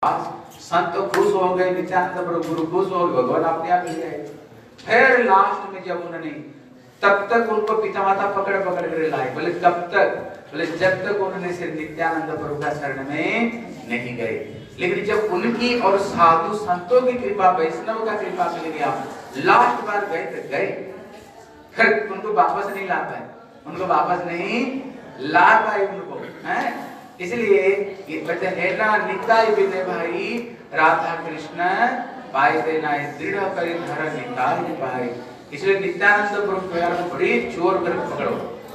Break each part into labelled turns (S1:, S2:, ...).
S1: संत तो खुश हो गए, नित्यानंद प्रभु गुरु खुश हो गए, भगवान अपने आप मिल गए। फिर लास्ट में जब उन्होंने, तब तक उनको पिता माता पकड़ पकड़ कर लाए। बोले कब तक? बोले जब तक उन्होंने श्री नित्यानंद प्रभु का शरण में नहीं गए। लेकिन जब उनकी और साधु संतों की कृपा, वैष्णव का कृपा मिल गया, लास्ट बार गए तो गए, फिर उनको वापस नहीं ला पाए, उनको वापस नहीं ला पाए उनको, हैं? इसलिए ये कहते हैं ना, निताई विनय भाई राधा कृष्ण पाए देना दृढ़ करी धर निताई पाए। इसलिए नित्यानंद प्रभु को बड़ी जोर करके पकड़ो,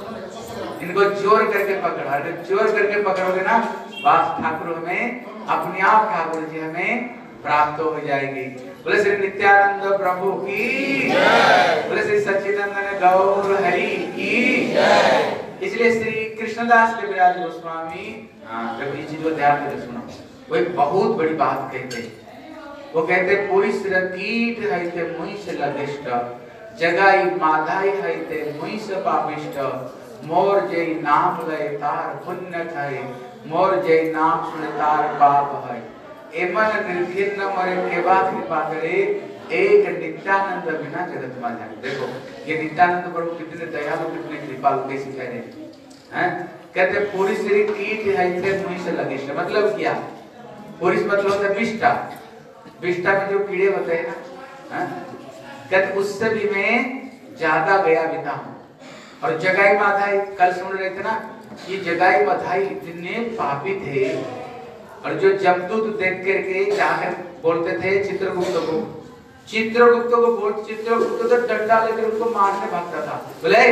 S1: इनको जोर करके पकड़ो। अगर जोर करके पकड़ोगे ना, बस ठाकुर हमें अपने आप, ठाकुर जी हमें प्राप्त हो जाएगी। बोले श्री नित्यानंद प्रभु की जय, बोले श्री सच्चिदानंद गौर हरि की जय। इसलिए श्री कृष्णदास के विराज गोस्वामी, जब ये चीज को ध्यान देकर सुनो, वो एक बहुत बड़ी बात कहते हैं। वो कहते पूरी कीट है ते मुई से लगिष्ट, जगाई माधाई है ते मुई से पापिष्ट, मोर जय नाम लय तार पुण्य है, मोर जय नाम सुन तार पाप है। एमन निर्घिन्न मरे केवा कृपा करे, एक नित्यानंद बिना जगत में जाए। देखो ये नित्यानंद प्रभु कितने दयालु, कितने कृपालु, कैसे कह रहे हैं? कहते पूरी श्री कीट है थे मुई से लगिष्ट, मतलब क्या? पूरी मतलब होता है विष्टा, विष्टा में जो कीड़े होते हैं ना, कहते उससे भी मैं ज्यादा गया बिता हूँ। और जगाई माधाई, कल सुन रहे थे ना, ये जगाई माधाई इतने पापी थे, और जो जमदूत देख करके जाकर बोलते थे चित्रगुप्त को, चित्रगुप्त को बोल, चित्रगुप्त तो डंडा लेकर उनको मारने भागता था। बोले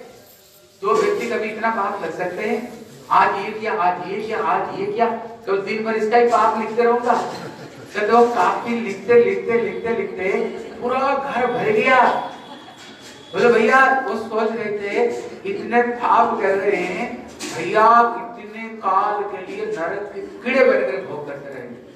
S1: तो व्यक्ति कभी इतना पाप लग सकते हैं? आज ये किया, आज ये किया, आज ये किया, तो दिन भर इसका ही पाप लिखते रहूंगा। तो काफी लिखते लिखते लिखते लिखते पूरा घर भर गया। बोले भैया, वो सोच रहे थे इतने पाप कर रहे हैं भैया, कितने काल के लिए नरक के कीड़े बनकर भोग करते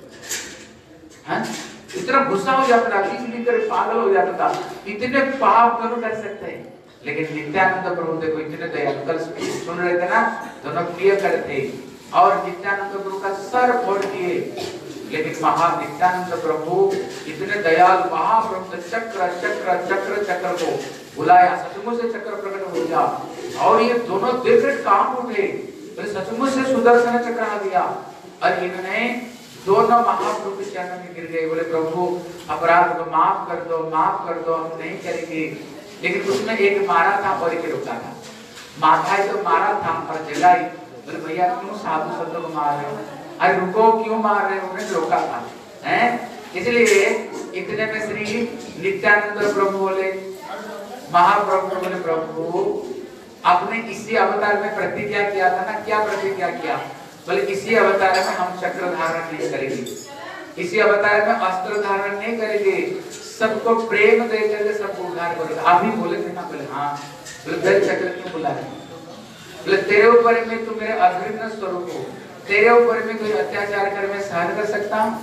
S1: रहेंगे। इतना गुस्सा हो जाता था, लिख पागल हो जाता था, इतने पाप करो कर सकते हैं। लेकिन नित्यानंद प्रभु देखो इतने दयालु, कल सुन रहे थे ना, दोनों प्रिय करते और नित्यानंद प्रभु का सर फोड़ दिए। लेकिन नित्यानंद प्रभु इतने दयालु, महाप्रभु चक्र चक्र चक्र चक्र को बुलाया, सचमुच से चक्र प्रकट हो गया और ये दोनों दिव्य काम उठे, तो सचमुच से सुदर्शन चक्र आ गया और इन्होंने दोनों महाप्रभु के चरणों में गिर गए। बोले प्रभु अपराध को माफ कर दो, माफ कर दो, हम नहीं करेंगे। लेकिन उसमें एक मारा था और एक रोका था। माधाई तो मारा था और जगाई, बोले भैया क्यों साधु संतों को मार रहे हो? अरे रुको, क्यों मार रहे हो? उन्हें रोका था, हैं? इसलिए इतने में श्री नित्यानंद प्रभु बोले, महाप्रभु बोले प्रभु आपने इसी अवतार में प्रतिज्ञा किया था ना, क्या प्रतिज्ञा किया? बोले इसी अवतार में हम चक्र धारण नहीं करेंगे, इसी अवतार में अस्त्र धारण नहीं करेंगे, सबको प्रेम दे करके सबको उद्धार करेगा। आप ही बोले थे ना? बोले हाँ। बोले फिर चक्र क्यों बुला रहे? बोले तेरे ऊपर में तू मेरे अभिन्न स्वरूप हो, तेरे ऊपर में कोई अत्याचार कर मैं सहन कर सकता हूँ?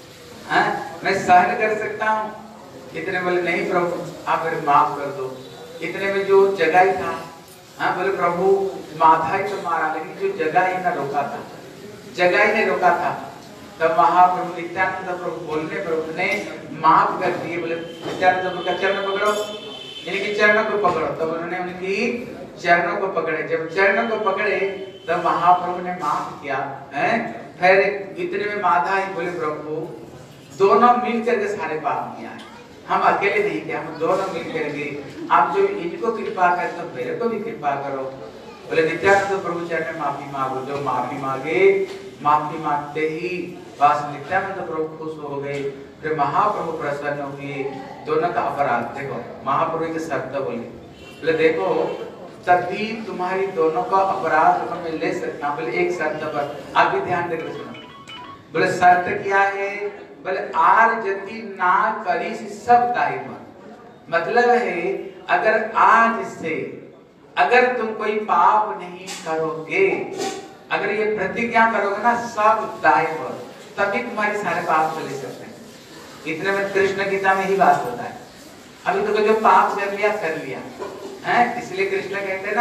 S1: मैं सहन कर सकता हूँ? इतने बोले नहीं प्रभु आप मेरे माफ कर दो। इतने में जो जगाई था, हाँ बोले प्रभु माधाई तो मारा, लेकिन जो जगाई ने रोका था, जगाई ने रोका था, तब महाप्रभु नित्यानंद प्रभु बोलने प्रभु ने माफ कर दिए। बोले नित्यानंद प्रभु का चरण पकड़ो, इनकी चरणों को पकड़ो। तब उन्होंने उनकी चरणों को पकड़े, जब चरणों को पकड़े तब महाप्रभु ने माफ किया, हैं? फिर इतने में माधाई बोले प्रभु दोनों मिलकर के सारे पाप किया है, हम अकेले नहीं किया, हम दोनों मिलकर के, आप जो इनको कृपा कर तो मेरे को भी कृपा करो। बोले नित्यानंद प्रभु चरण में माफी मांगो। जो माफी मांगे, माफी मांगते ही बस नित्यानंद प्रभु खुश हो गए। फिर महाप्रभु प्रसन्न हुए, दोनों का अपराध देखो, महाप्रभु के शब्द बोले देखो तभी तुम्हारी दोनों का अपराध मैं ले सकता हूँ। बोले एक शर्त पर, आप भी ध्यान देकर सुनो। बोले शर्त क्या है? बोले आर यदि ना करी सब दाई मत, मतलब है अगर आज से अगर तुम कोई पाप नहीं करोगे, अगर ये प्रतिज्ञा करोगे ना सब दाई मत, तभी तुम्हारे सारे पाप चले सकते हैं। इतने में कृष्ण गीता में ही बात होता है। अभी तो जो पाप कर लिया है, इसलिए कृष्ण कहते हैं ना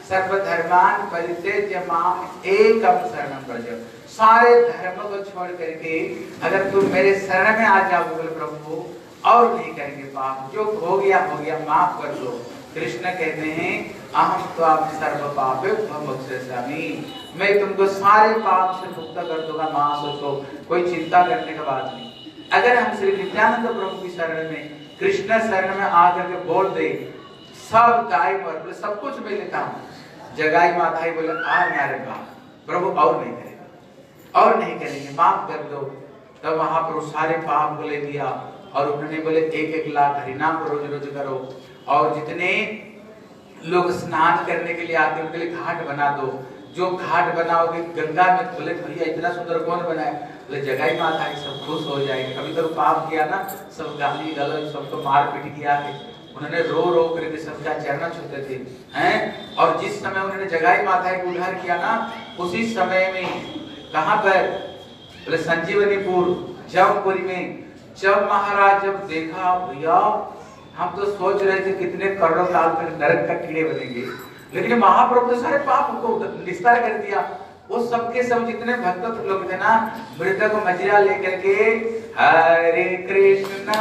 S1: सर्वधर्मान परित्यज्य माम एकम शरणम व्रज। सारे धर्म को छोड़ करके अगर तुम मेरे शरण में आ जाओगे बोले प्रभु और नहीं करेंगे पाप, जो हो गया माफ कर दो। कृष्ण कहते हैं अहम त्वाम सर्व पापेभ्यो मोक्षयिष्यामि, मैं तुमको सारे पाप से मुक्त कर दूंगा, मां सोचो, कोई चिंता करने का बात नहीं। अगर हम श्री नित्यानंद प्रभु की शरण में, कृष्ण शरण में आकर के बोल दे सब दाई पर सब कुछ मैं लेता हूँ, जगाई माधाई बोले आ मेरे बाप प्रभु और नहीं करेगा, और नहीं करेंगे, माफ कर दो। तब महाप्रभु सारे पाप को ले दिया और उन्होंने बोले 1-1 लाख हरिनाम रोज रोज करो, और जितने लोग स्नान करने के लिए आते हैं उनके लिए घाट बना दो, जो घाट बनाओगे गंगा में। बोले भैया इतना सुंदर कौन बनाया? बोले जगाई माता है, सब खुश हो जाएंगे। कभी तो पाप किया ना, सब गाली गलौज सबको मार पीट किया है, उन्होंने रो रो करके सबका चरण छूते थे हैं। और जिस समय उन्होंने जगाई माता को उद्धार किया ना, उसी समय में कहां पर? बोले संजीवनीपुर जमपुरी में। जब महाराज जब देखा भैया हम तो सोच रहे थे कितने करोड़ों साल तक नरक का कीड़े बनेंगे, लेकिन महाप्रभु ने सारे पाप को निस्तार कर दिया। वो सबके सब जितने भक्त लोग थे ना, मृतक को मजरा लेकर के हरे कृष्णा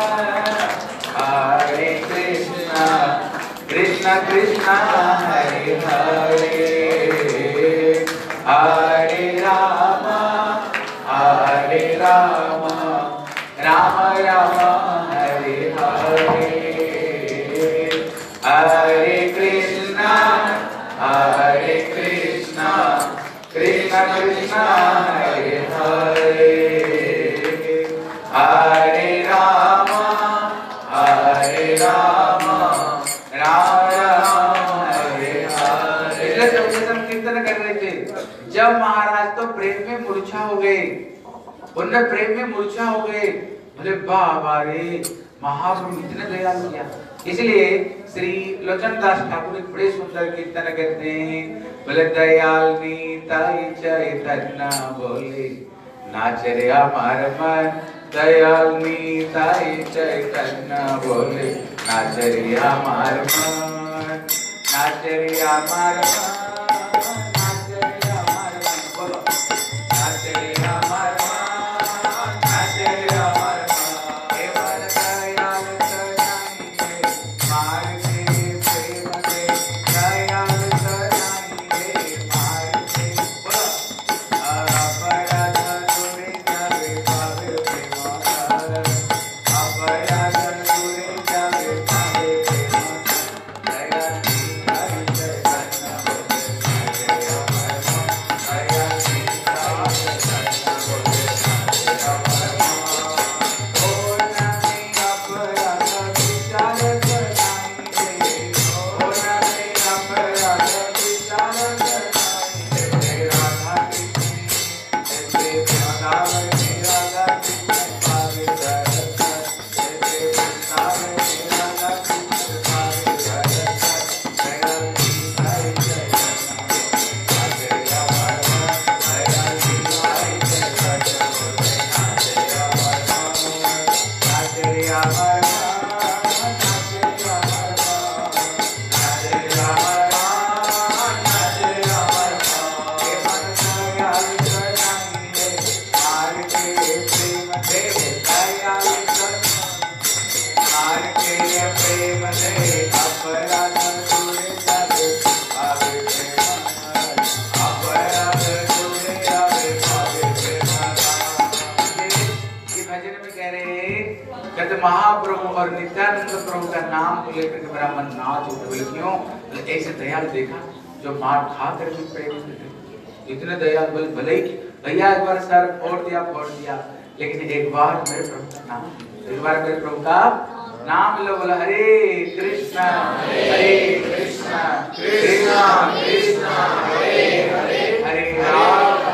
S1: कृष्ण कृष्ण हरे हरे, हरे राम राम राम हरे हरे, हरे कृष्णा कृष्ण कृष्ण हरे हरे, हरे राम राम राम हरे हरे। कीर्तन कर रहे थे। जब महाराज तो प्रेम में मूर्छा हो गए, उनमें प्रेम में मूर्छा हो गए। बोले बाबा रे, महाप्रभु इतने दयालु क्या। इसलिए श्री लोचन दास ठाकुर एक बड़े सुंदर कीर्तन करते हैं। बोले दयाल नीताई चैतन्य बोले नाच रे हमार मन, दयाल नीताई चैतन्य बोले नाच रे हमार मन, नाच रे हमार मन, नाच रे हमार मन, बोलो नाच रे हमार मन, नाच रे हमार मन। महाप्रभु और नित्यानंद प्रभु का नाम को लेकर के मेरा मन नाच उठे। बोले क्यों? ऐसे दयाल देखा जो मार खा कर भी प्रेम करते, इतने दयाल। बोले भले ही भैया एक बार सर फोड़ दिया, लेकिन एक बार मेरे प्रभु का नाम, एक बार मेरे प्रभु का नाम लो। बोला हरे कृष्णा कृष्णा कृष्णा हरे हरे, हरे राम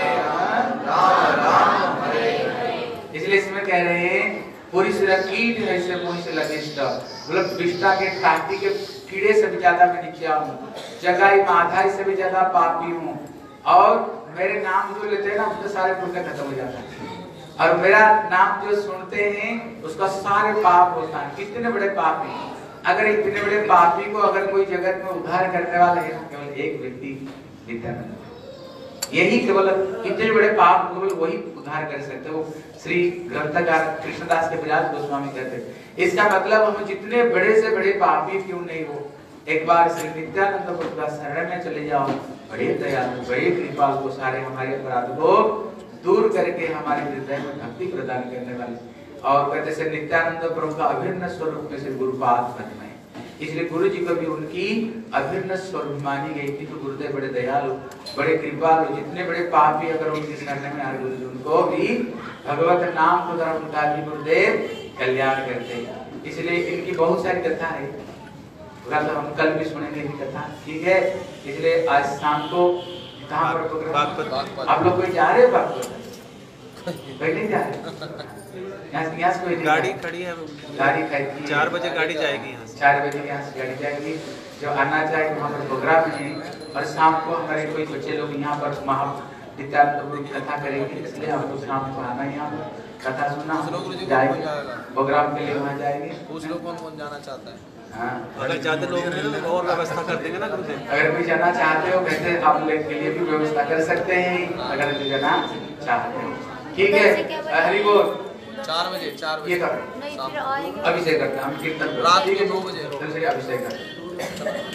S1: राम हरे। इसलिए इसमें कह रहे हैं पूरी सिरा कीट है से मुझ से लगिष्ट, मतलब विष्टा के टाटी के कीड़े से भी ज्यादा मैं नीचा हूँ, जगाई माधाई से भी ज्यादा पापी हूँ, और मेरे नाम जो लेते हैं ना उसके सारे पुण्य खत्म हो जाता है, और मेरा नाम जो सुनते हैं उसका सारे पाप होता है। कितने बड़े पापी, अगर इतने बड़े पापी को अगर कोई जगत में उद्धार करने वाला है केवल एक व्यक्ति नित्यानंद, यही केवल इतने बड़े पाप को केवल वही उद्धार कर सकते हो। श्री ग्रंथकार कृष्णदास के विराज गोस्वामी कहते हैं इसका मतलब हम जितने बड़े से बड़े पापी क्यों नहीं हो, एक बार श्री नित्यानंद प्रभु का शरण में चले जाओ, बड़े दयालु बड़े कृपालु को सारे हमारे अपराध को दूर करके हमारे हृदय में भक्ति प्रदान करने वाले। और कहते से नित्यानंद प्रभु का अभिन्न स्वरूप में से गुरुपाद पद्म है, इसलिए गुरु जी को भी उनकी अभिन्न स्वरूप मानी गई थी। तो गुरुदेव बड़े दयालु बड़े कृपालु, जितने बड़े पापी अगर उनके शरण में आ गए उनको भी भगवत नाम को द्वारा उनका भी गुरुदेव कल्याण करते हैं। इसलिए इनकी बहुत सारी कथा है, तो हम कल भी सुनेंगे इनकी कथा, ठीक है। इसलिए आज शाम को कहाँ पर प्रोग्राम, आप लोग कोई जा रहे हो बागपत? कोई नहीं जा रहे? यहाँ से कोई
S2: गाड़ी खड़ी है,
S1: गाड़ी खड़ी
S2: 4 बजे गाड़ी जाएगी यहाँ से,
S1: 4 बजे यहाँ से गाड़ी जाएगी। जो आना चाहे वहाँ पर प्रोग्राम है, और शाम को हमारे कोई बच्चे लोग यहाँ पर नित्यानंद प्रभु की कथा करेंगे, इसलिए हम लोग शाम को आना यहाँ पर कथा सुनना जाएंगे, प्रोग्राम के लिए वहाँ जाएंगे।
S2: कुछ लोग कौन जाना चाहता है?
S1: हाँ,
S2: अगर ज्यादा लोग हैं तो और व्यवस्था कर देंगे ना गुरुदेव।
S1: अगर कोई जाना चाहते हो कहते आप लोग के लिए भी व्यवस्था कर सकते हैं, अगर कोई जाना चाहते हो, ठीक है। हरि बोल।
S2: 4 बजे
S1: ये कर अभिषेक करते हैं हम, कीर्तन
S2: रात के 2 बजे
S1: दूसरे अभिषेक करते हैं।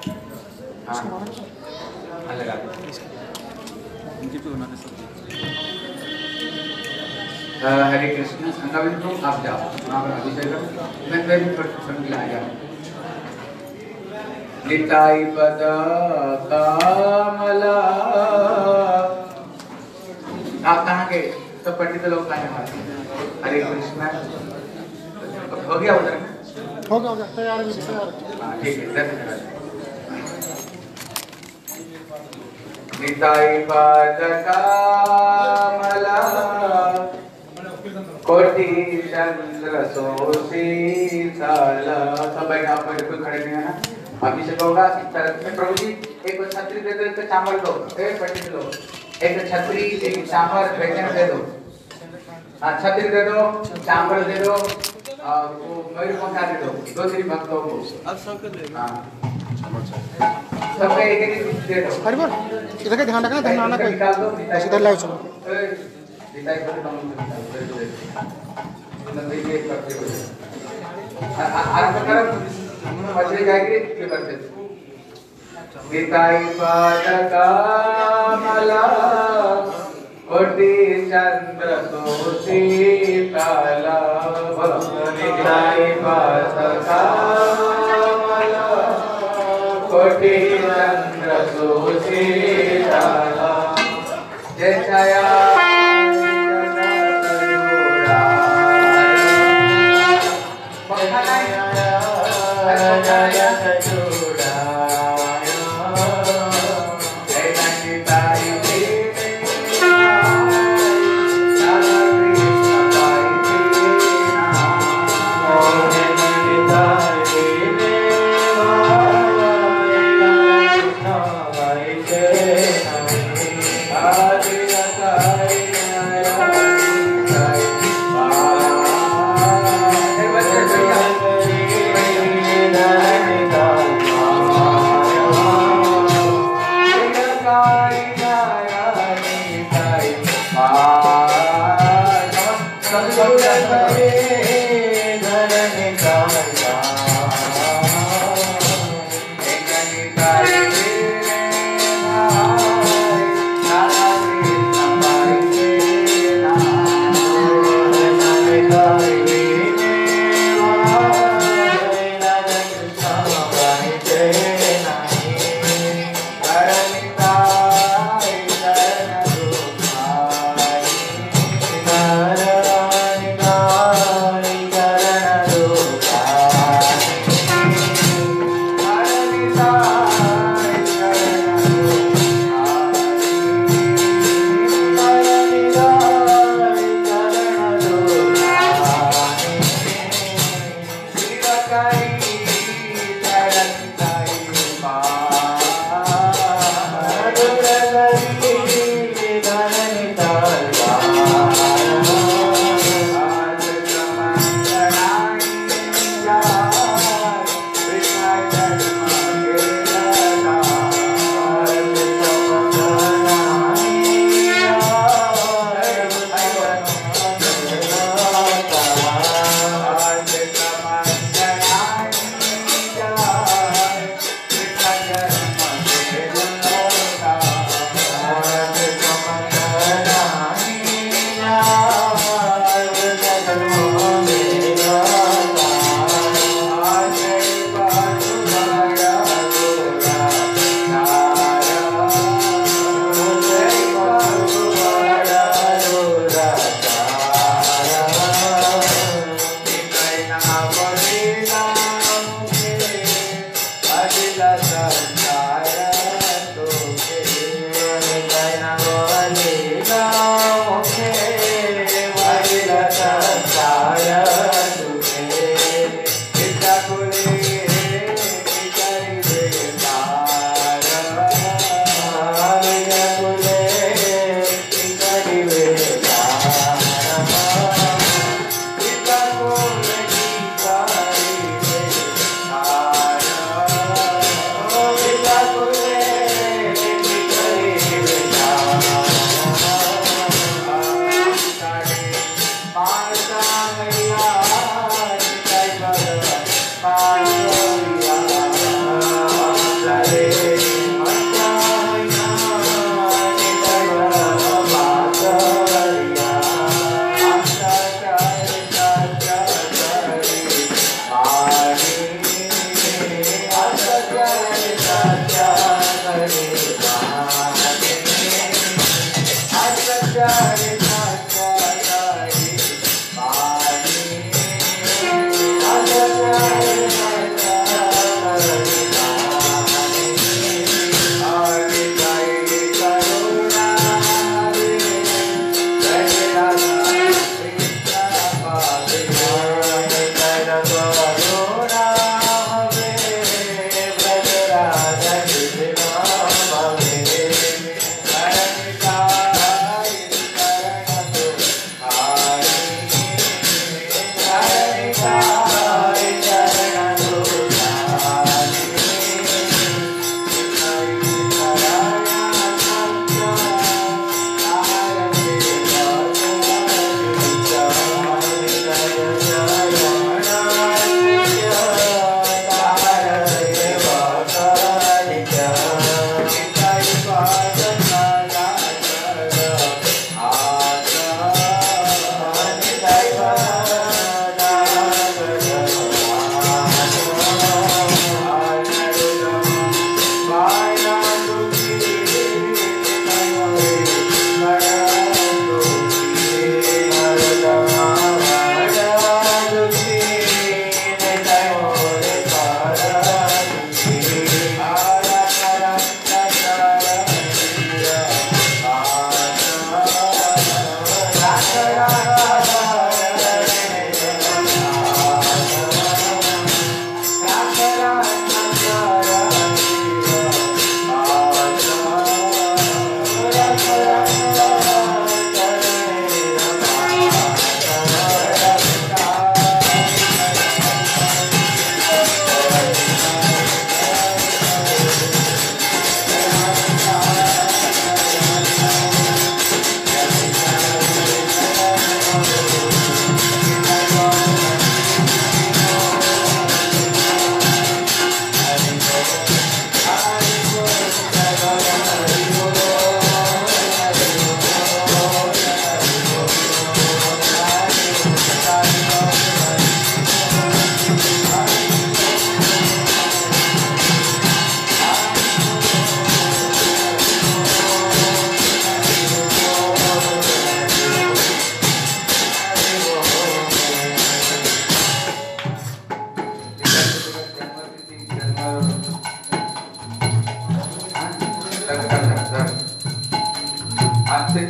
S1: हाँ लगा हरे कृष्ण। नवीन तुम आप जाओ वहाँ पर अभिषेक करो, मैं भी थोड़ा आ जाऊँ। निताई पद कमला, आप कहाँ गए? तो पंडित लोग कहाँ हैं? हरे कृष्ण हो गया उधर में?
S3: हो गया तैयार है तैयार।
S1: हाँ ठीक है, धन्यवाद। निताई पद कमला कोटि चंद्र सोशीतल। सब बैठा, आप कोई खड़े नहीं है ना? अभिषेक होगा इस तरह से। प्रभु जी एक छतरी दे दो, एक चावल दो, पंडित लोग एक छतरी एक चावल व्यंजन दे दो। हाँ छतरी दे दो, चावल दे दो, और वो मयूर पंखा दे दो, 2 श्री भक्तों को। अब सब एक एक दे दो।
S3: हरि बोल। इधर का ध्यान रखना, ध्यान आना कोई
S1: निकाल दो।
S3: इधर लाइव चलो।
S1: निताई पर नाम निकाल दो। नंदी के करते हो। आरंभ करो, बच्चे जाएंगे ये करते। निताई पद कमला कोटि चंद्र सोशीतल। निताई पद कमला कोटि चंद्र सोशीतल। जय छाया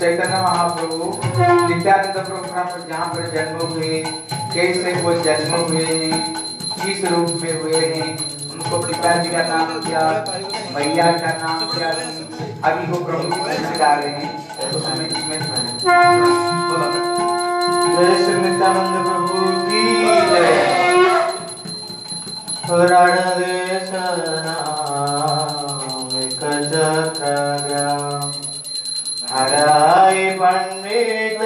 S1: चैतन्य महाप्रभु नित्यानंद प्रभु पर जहाँ पर जन्म हुए, कैसे वो जन्म हुए हैं, किस रूप में हुए हैं, उनको पिताजी का नाम क्या, मैया का नाम क्या, अभी वो प्रभु की से गा रहे हैं, तो हमें इसमें बोला जय श्री नित्यानंद प्रभु की जय। हराई पंडित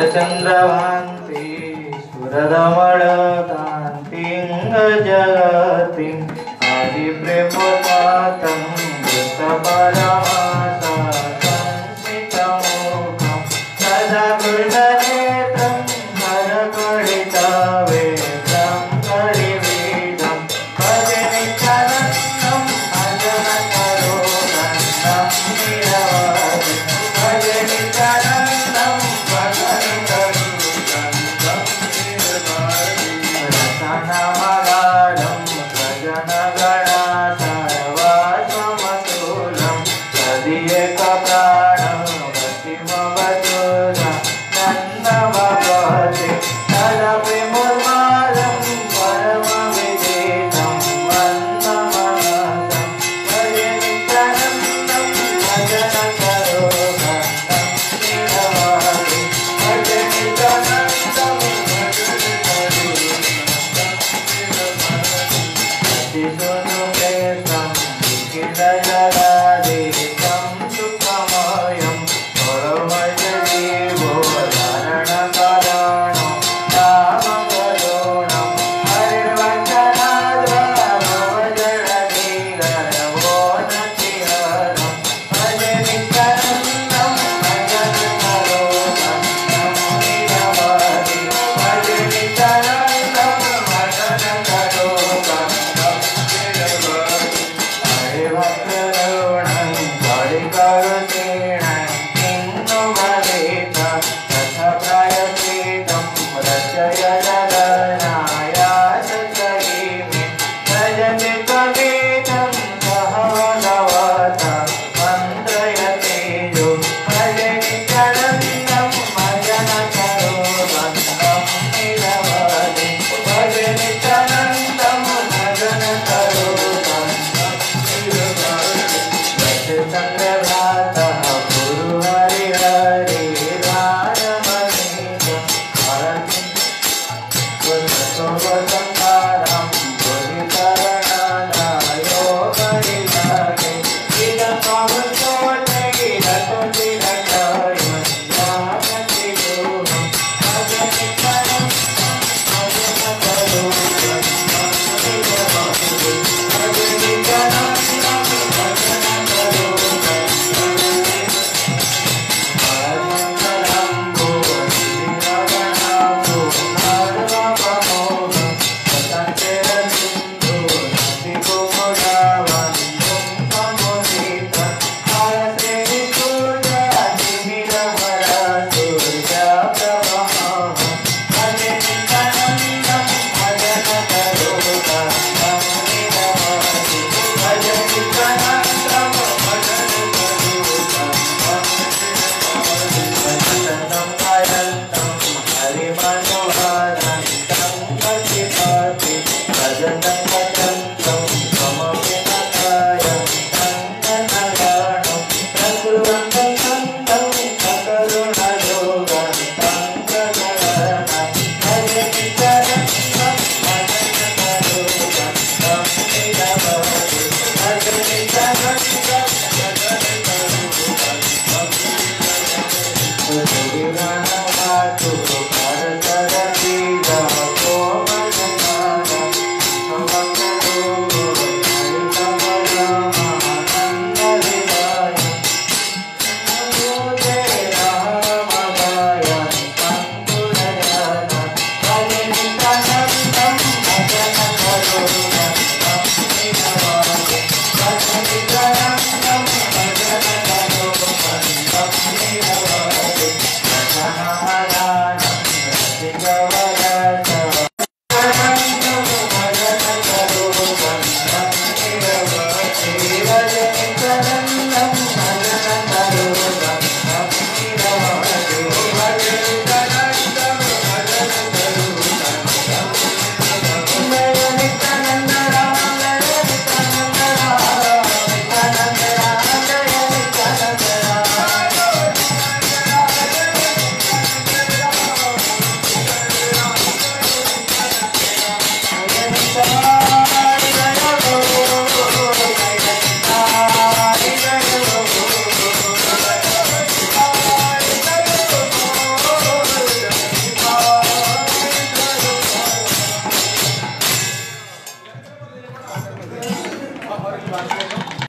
S4: चंद्रभान्ति सुरदमलकान्तिं जगतिं आदिप्रेमोदातं वृत्तपरमासां स्मितमुखं सदा गृह्णनेत्रं करकलितवेत्रं कलिवेदं भजे नित्यानन्दं भजनकरोनन्दं नीरवति भजे नित्यानन्दं रसनमगाढं भजनगणा सर्वसमतुलं तदीयकप्राणं भक्तिमवतुलं नन्दभगवते तदपि मुर्मालं परमविदितं वन्दमनसं भजे नित्यानन्दं भजनकरोनन्दं नीरवति भजे नित्यानन्दं अतिसुनुकेशं विकिरणजलादेशं सुखमयं परमजजीवो धारणकरणो रामकरुणं हरिर्वचनाद्भवजलधिगर्भो नतिहरं भजे नित्यानन्दं भजनकरोनन्दं नीरवति भजे नित्यानन्दं भजनकरोनन्दं हरिभक्तरुणं हरिकरुणेन किं नु भवेत तथा प्रायश्चित्तं रचय जगन्नाय सचयिमे भजति त्वमेतं सह भगवता मन्त्रयते यो भजे नित्यानन्दं भजनकरोनन्दं नीरवति भजे नित्यानन्दं भजनकरोनन्दं चंद्रभ्रातः गुरु हरि हरि रामनीतं वसंसारं बुद्धितरणनायो हरिलागे इदं पावनोटे गिरतोतिरक्षयं यागति गुरुं भजे नित्यानन्दं भजनकरोनन्दं नीरवति भजे नित्यानन्दं Sridhar